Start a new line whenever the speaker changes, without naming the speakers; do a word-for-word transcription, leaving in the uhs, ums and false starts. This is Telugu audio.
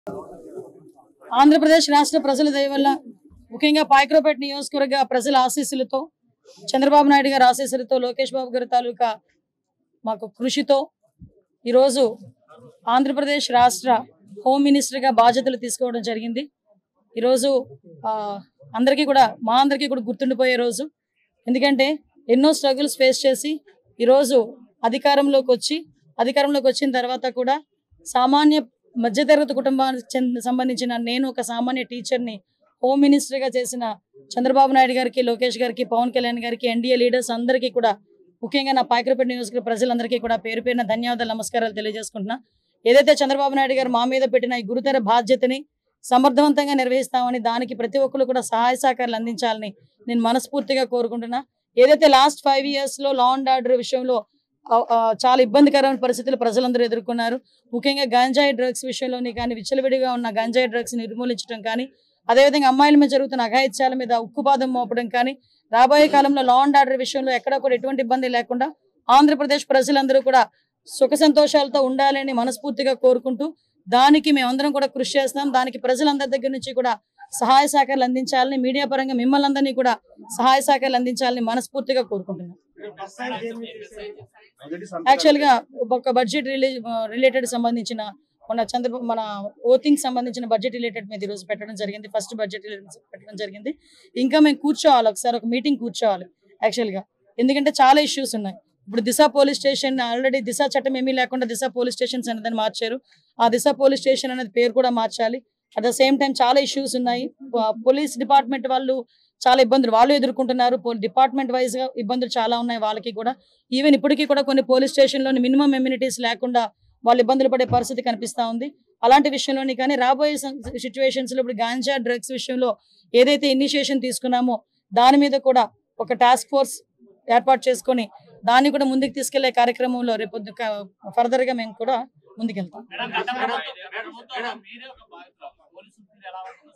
ఆంధ్రప్రదేశ్ రాష్ట్ర ప్రజల దయ వల్ల ముఖ్యంగా పాయకరావుపేట నియోజకవర్గ ప్రజల ఆశీస్సులతో చంద్రబాబు నాయుడు గారి ఆశీస్సులతో లోకేష్ బాబు గారి తాలూకా మాకు కృషితో ఈరోజు ఆంధ్రప్రదేశ్ రాష్ట్ర హోమ్ మినిస్టర్గా బాధ్యతలు తీసుకోవడం జరిగింది. ఈరోజు అందరికీ కూడా మా అందరికీ కూడా గుర్తుండిపోయే రోజు. ఎందుకంటే ఎన్నో స్ట్రగుల్స్ ఫేస్ చేసి ఈరోజు అధికారంలోకి వచ్చి అధికారంలోకి వచ్చిన తర్వాత కూడా సామాన్య మధ్యతరగతి కుటుంబానికి సంబంధించిన నేను ఒక సామాన్య టీచర్ని హోమ్ మినిస్టర్గా చేసిన చంద్రబాబు నాయుడు గారికి, లోకేష్ గారికి, పవన్ కళ్యాణ్ గారికి, ఎన్డీఏ లీడర్స్ అందరికీ కూడా ముఖ్యంగా నా పాయకరావుపేట నియోజకవర్గ ప్రజలందరికీ కూడా పేరు పేరున ధన్యవాదాలు, నమస్కారాలు తెలియజేసుకుంటున్నా. ఏదైతే చంద్రబాబు నాయుడు గారు మా మీద పెట్టిన ఈ గురుతర బాధ్యతని సమర్థవంతంగా నిర్వహిస్తామని, దానికి ప్రతి ఒక్కరు కూడా సహాయ సహకారాలు అందించాలని నేను మనస్ఫూర్తిగా కోరుకుంటున్నా. ఏదైతే లాస్ట్ ఫైవ్ ఇయర్స్ లో లా అండ్ ఆర్డర్ విషయంలో చాలా ఇబ్బందికరమైన పరిస్థితులు ప్రజలందరూ ఎదుర్కొన్నారు. ముఖ్యంగా గంజాయి డ్రగ్స్ విషయంలోని కానీ, విచ్చలవిడిగా ఉన్న గంజాయి డ్రగ్స్ నిర్మూలించడం కానీ, అదేవిధంగా అమ్మాయిల మీద జరుగుతున్న అఘాయిత్యాల మీద ఉక్కుపాదం మోపడం కానీ, రాబోయే కాలంలో లా అండ్ ఆర్డర్ విషయంలో ఎక్కడ కూడా ఎటువంటి ఇబ్బంది లేకుండా ఆంధ్రప్రదేశ్ ప్రజలందరూ కూడా సుఖ సంతోషాలతో ఉండాలని మనస్ఫూర్తిగా కోరుకుంటూ, దానికి మేమందరం కూడా కృషి చేస్తాం. దానికి ప్రజలందరి దగ్గర నుంచి కూడా సహాయ సహకారాలు అందించాలని, మీడియా పరంగా మిమ్మల్ని అందరినీ కూడా సహాయ సహకారాలు అందించాలని మనస్ఫూర్తిగా కోరుకుంటున్నాం. యాక్చువల్గా ఒక బడ్జెట్ రిలీజ్ రిలేటెడ్ సంబంధించిన మన చంద్ర మన ఓటింగ్ సంబంధించిన బడ్జెట్ రిలేటెడ్ మీద ఈరోజు పెట్టడం జరిగింది. ఫస్ట్ బడ్జెట్ పెట్టడం జరిగింది. ఇంకా మేము కూర్చోవాలి, ఒకసారి ఒక మీటింగ్ కూర్చోవాలి యాక్చువల్గా. ఎందుకంటే చాలా ఇష్యూస్ ఉన్నాయి. ఇప్పుడు Disha police station already Disha చట్టం ఏమీ లేకుండా దిశ పోలీస్ స్టేషన్స్ అనేది మార్చారు. ఆ దిశ పోలీస్ స్టేషన్ అనేది పేరు కూడా మార్చాలి. అట్ ద సేమ్ టైం చాలా ఇష్యూస్ ఉన్నాయి. పోలీస్ డిపార్ట్మెంట్ వాళ్ళు చాలా ఇబ్బందులు వాళ్ళు ఎదుర్కొంటున్నారు. డిపార్ట్మెంట్ వైజ్ గా ఇబ్బందులు చాలా ఉన్నాయి వాళ్ళకి కూడా. ఈవెన్ ఇప్పటికీ కూడా కొన్ని పోలీస్ స్టేషన్లోని మినిమం ఎమ్యూనిటీస్ లేకుండా వాళ్ళు ఇబ్బందులు పడే పరిస్థితి కనిపిస్తా ఉంది. అలాంటి విషయంలోని కానీ రాబోయే సిచ్యువేషన్స్ లో ఇప్పుడు గాంజా డ్రగ్స్ విషయంలో ఏదైతే ఇనిషియేషన్ తీసుకున్నామో దాని మీద కూడా ఒక టాస్క్ ఫోర్స్ ఏర్పాటు చేసుకొని దాన్ని కూడా ముందుకు తీసుకెళ్లే కార్యక్రమంలో రేపు ఫర్దర్ గా మేము కూడా ముందుకెళ్తాం.